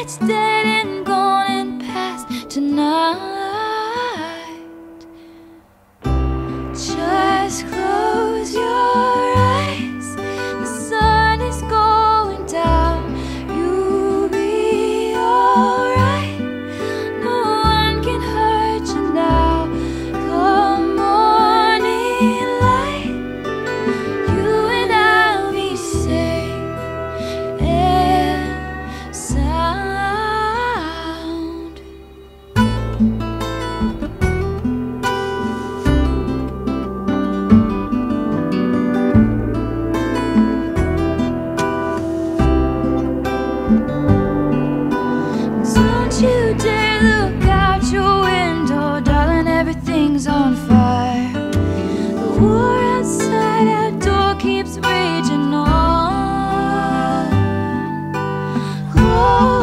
light's dead and gone and past tonight. Just close your eyes, the sun is going down. You'll be alright, no one can hurt you now. Come morning light, you and I'll be safe and sound. Don't you dare look out your window, darling, everything's on fire. The war outside our door keeps raging on. Close